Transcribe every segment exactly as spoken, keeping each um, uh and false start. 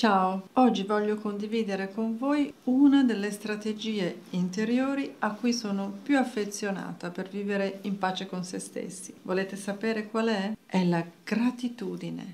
Ciao, oggi voglio condividere con voi una delle strategie interiori a cui sono più affezionata per vivere in pace con se stessi. Volete sapere qual è? È la gratitudine.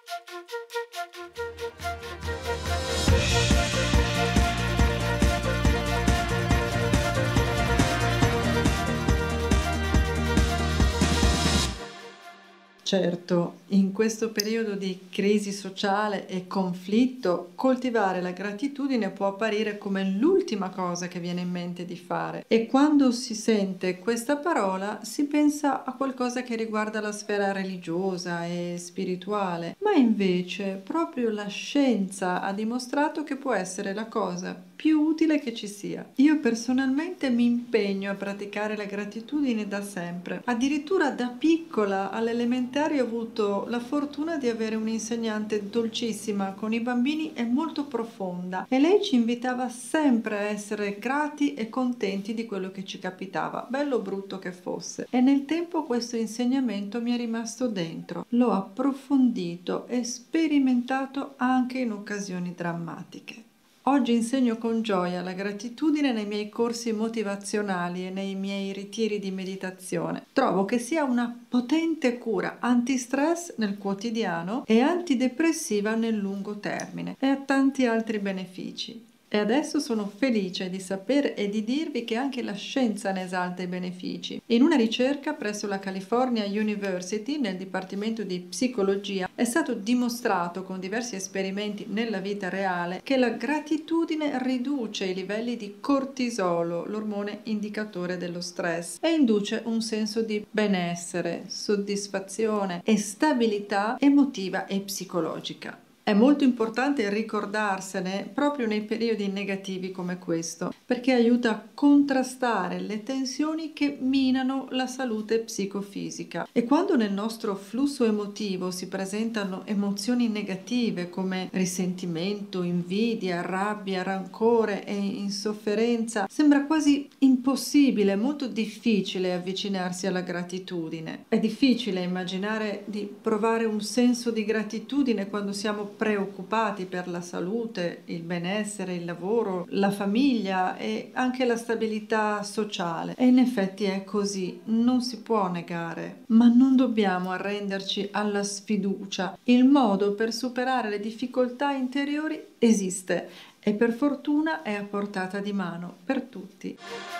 Certo, in questo periodo di crisi sociale e conflitto, coltivare la gratitudine può apparire come l'ultima cosa che viene in mente di fare e quando si sente questa parola si pensa a qualcosa che riguarda la sfera religiosa e spirituale, ma invece proprio la scienza ha dimostrato che può essere la cosa più utile che ci sia. Io personalmente mi impegno a praticare la gratitudine da sempre, addirittura da piccola all'elementare ho avuto la fortuna di avere un'insegnante dolcissima con i bambini e molto profonda e lei ci invitava sempre a essere grati e contenti di quello che ci capitava, bello o brutto che fosse. E nel tempo questo insegnamento mi è rimasto dentro, l'ho approfondito e sperimentato anche in occasioni drammatiche. Oggi insegno con gioia la gratitudine nei miei corsi motivazionali e nei miei ritiri di meditazione. Trovo che sia una potente cura antistress nel quotidiano e antidepressiva nel lungo termine e ha tanti altri benefici. E adesso sono felice di sapere e di dirvi che anche la scienza ne esalta i benefici. In una ricerca presso la California University, nel Dipartimento di Psicologia, è stato dimostrato con diversi esperimenti nella vita reale che la gratitudine riduce i livelli di cortisolo, l'ormone indicatore dello stress, e induce un senso di benessere, soddisfazione e stabilità emotiva e psicologica. È molto importante ricordarsene proprio nei periodi negativi come questo, perché aiuta a contrastare le tensioni che minano la salute psicofisica. E quando nel nostro flusso emotivo si presentano emozioni negative come risentimento, invidia, rabbia, rancore e insofferenza, sembra quasi impossibile, molto difficile avvicinarsi alla gratitudine. È difficile immaginare di provare un senso di gratitudine quando siamo preoccupati per la salute, il benessere, il lavoro, la famiglia e anche la stabilità sociale. E in effetti è così, non si può negare. Ma non dobbiamo arrenderci alla sfiducia. Il modo per superare le difficoltà interiori esiste e per fortuna è a portata di mano per tutti.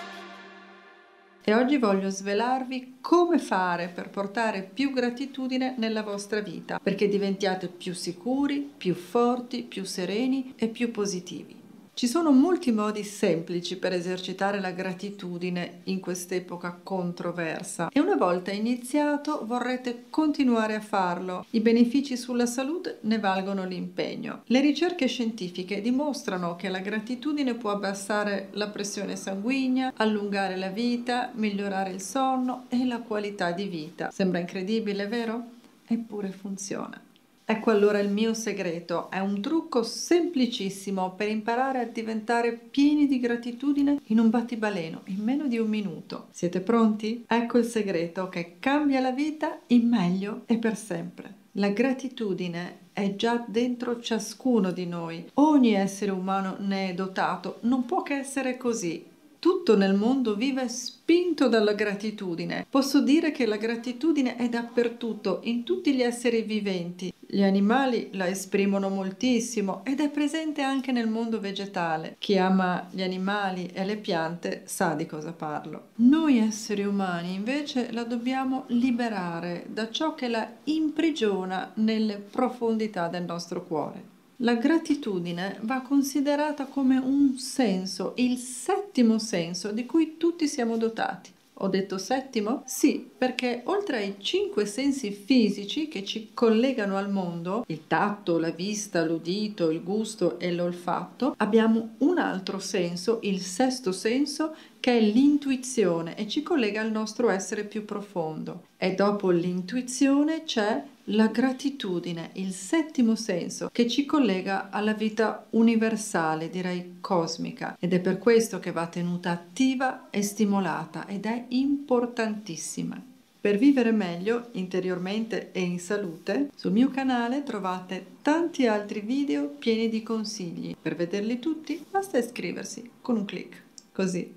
E oggi voglio svelarvi come fare per portare più gratitudine nella vostra vita, perché diventiate più sicuri, più forti, più sereni e più positivi. Ci sono molti modi semplici per esercitare la gratitudine in quest'epoca controversa e una volta iniziato vorrete continuare a farlo. I benefici sulla salute ne valgono l'impegno. Le ricerche scientifiche dimostrano che la gratitudine può abbassare la pressione sanguigna, allungare la vita, migliorare il sonno e la qualità di vita. Sembra incredibile, vero? Eppure funziona. Ecco allora il mio segreto, è un trucco semplicissimo per imparare a diventare pieni di gratitudine in un battibaleno, in meno di un minuto. Siete pronti? Ecco il segreto che cambia la vita in meglio e per sempre. La gratitudine è già dentro ciascuno di noi, ogni essere umano ne è dotato, non può che essere così. Tutto nel mondo vive spinto dalla gratitudine. Posso dire che la gratitudine è dappertutto, in tutti gli esseri viventi. Gli animali la esprimono moltissimo ed è presente anche nel mondo vegetale. Chi ama gli animali e le piante sa di cosa parlo. Noi esseri umani invece la dobbiamo liberare da ciò che la imprigiona nelle profondità del nostro cuore. La gratitudine va considerata come un senso, il settimo senso di cui tutti siamo dotati. Ho detto settimo? Sì, perché oltre ai cinque sensi fisici che ci collegano al mondo, il tatto, la vista, l'udito, il gusto e l'olfatto, abbiamo un altro senso, il sesto senso, che è l'intuizione e ci collega al nostro essere più profondo. E dopo l'intuizione c'è la gratitudine, il settimo senso, che ci collega alla vita universale, direi cosmica, ed è per questo che va tenuta attiva e stimolata ed è importantissima. Per vivere meglio interiormente e in salute, sul mio canale trovate tanti altri video pieni di consigli. Per vederli tutti basta iscriversi con un clic, così.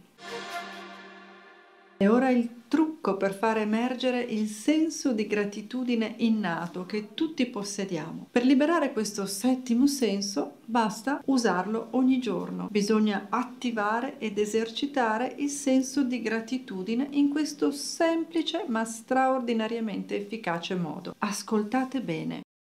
E ora il trucco per far emergere il senso di gratitudine innato che tutti possediamo. Per liberare questo settimo senso basta usarlo ogni giorno. Bisogna attivare ed esercitare il senso di gratitudine in questo semplice ma straordinariamente efficace modo. Ascoltate bene.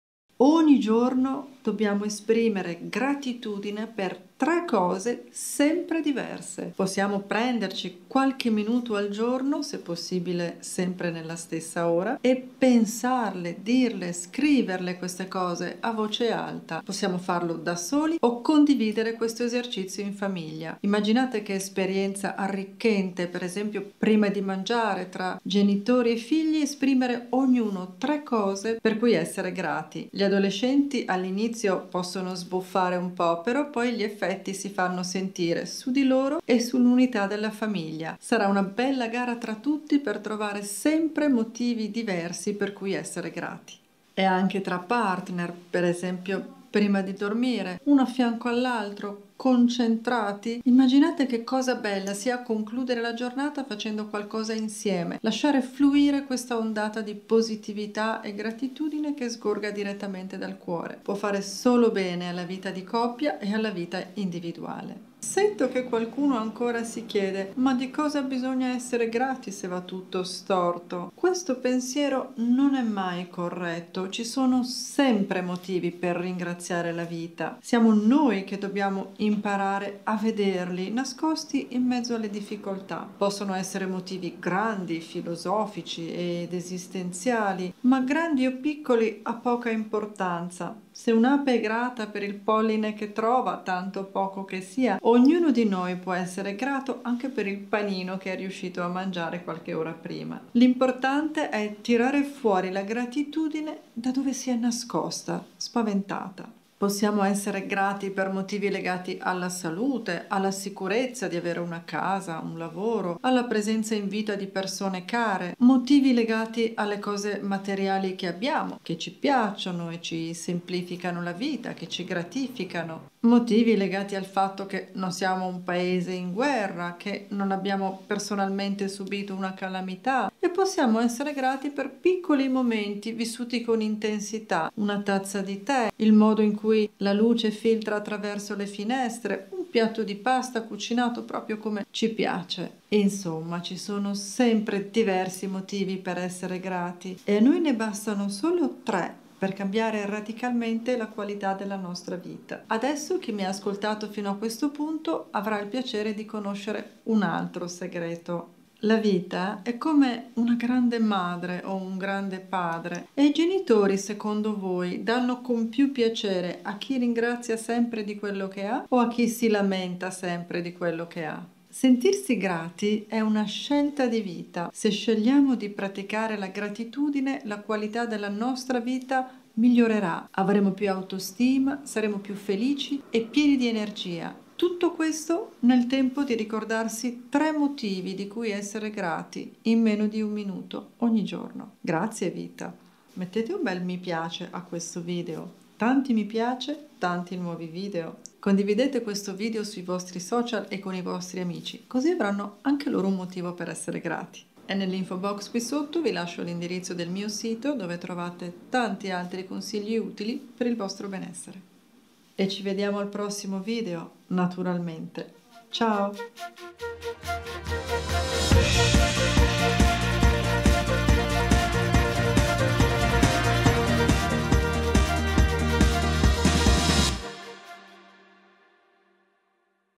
Ogni giorno dobbiamo esprimere gratitudine per tre cose sempre diverse. Possiamo prenderci qualche minuto al giorno, se possibile sempre nella stessa ora, e pensarle, dirle, scriverle queste cose a voce alta. Possiamo farlo da soli o condividere questo esercizio in famiglia. Immaginate che esperienza arricchente, per esempio prima di mangiare tra genitori e figli, esprimere ognuno tre cose per cui essere grati. Gli adolescenti all'inizio possono sbuffare un po', però poi gli effetti si fanno sentire su di loro e sull'unità della famiglia. Sarà una bella gara tra tutti per trovare sempre motivi diversi per cui essere grati. E anche tra partner, per esempio prima di dormire, uno a fianco all'altro, concentrati. Immaginate che cosa bella sia concludere la giornata facendo qualcosa insieme, lasciare fluire questa ondata di positività e gratitudine che sgorga direttamente dal cuore. Può fare solo bene alla vita di coppia e alla vita individuale. Sento che qualcuno ancora si chiede: ma di cosa bisogna essere grati se va tutto storto? Questo pensiero non è mai corretto, ci sono sempre motivi per ringraziare la vita. Siamo noi che dobbiamo imparare a vederli nascosti in mezzo alle difficoltà. Possono essere motivi grandi, filosofici ed esistenziali, ma grandi o piccoli ha poca importanza. Se un'ape è grata per il polline che trova, tanto poco che sia, ognuno di noi può essere grato anche per il panino che è riuscito a mangiare qualche ora prima. L'importante è tirare fuori la gratitudine da dove si è nascosta, spaventata. Possiamo essere grati per motivi legati alla salute, alla sicurezza di avere una casa, un lavoro, alla presenza in vita di persone care, motivi legati alle cose materiali che abbiamo, che ci piacciono e ci semplificano la vita, che ci gratificano, motivi legati al fatto che non siamo un paese in guerra, che non abbiamo personalmente subito una calamità, e possiamo essere grati per piccoli momenti vissuti con intensità, una tazza di tè, il modo in cui la luce filtra attraverso le finestre, un piatto di pasta cucinato proprio come ci piace. Insomma, ci sono sempre diversi motivi per essere grati e a noi ne bastano solo tre per cambiare radicalmente la qualità della nostra vita. Adesso chi mi ha ascoltato fino a questo punto avrà il piacere di conoscere un altro segreto. La vita è come una grande madre o un grande padre e i genitori, secondo voi, danno con più piacere a chi ringrazia sempre di quello che ha o a chi si lamenta sempre di quello che ha? Sentirsi grati è una scelta di vita. Se scegliamo di praticare la gratitudine, la qualità della nostra vita migliorerà. Avremo più autostima, saremo più felici e pieni di energia. Tutto questo nel tempo di ricordarsi tre motivi di cui essere grati in meno di un minuto ogni giorno. Grazie vita! Mettete un bel mi piace a questo video. Tanti mi piace, tanti nuovi video. Condividete questo video sui vostri social e con i vostri amici, così avranno anche loro un motivo per essere grati. E nell'info box qui sotto vi lascio l'indirizzo del mio sito dove trovate tanti altri consigli utili per il vostro benessere. E ci vediamo al prossimo video, naturalmente. Ciao!